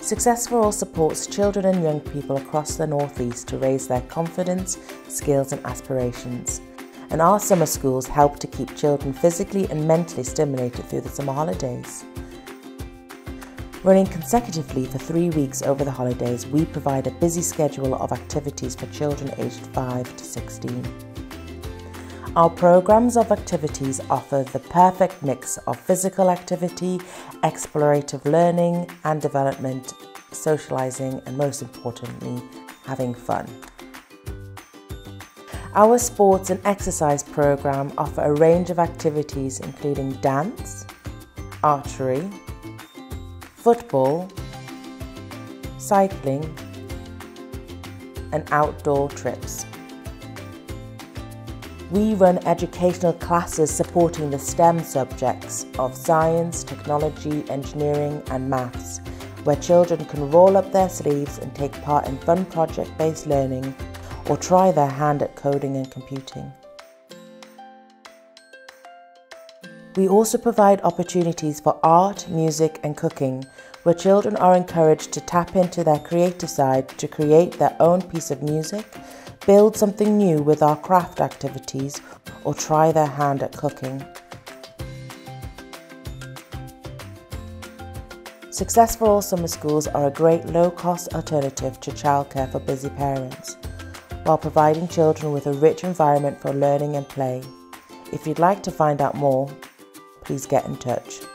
Success for All supports children and young people across the North East to raise their confidence, skills and aspirations. And our summer schools help to keep children physically and mentally stimulated through the summer holidays. Running consecutively for 3 weeks over the holidays, we provide a busy schedule of activities for children aged 5 to 16. Our programs of activities offer the perfect mix of physical activity, explorative learning and development, socialising and most importantly, having fun. Our sports and exercise program offer a range of activities including dance, archery, football, cycling and outdoor trips. We run educational classes supporting the STEM subjects of science, technology, engineering and maths, where children can roll up their sleeves and take part in fun project-based learning or try their hand at coding and computing. We also provide opportunities for art, music and cooking, where children are encouraged to tap into their creative side to create their own piece of music, build something new with our craft activities, or try their hand at cooking. Success for All summer schools are a great low-cost alternative to childcare for busy parents, while providing children with a rich environment for learning and play. If you'd like to find out more, please get in touch.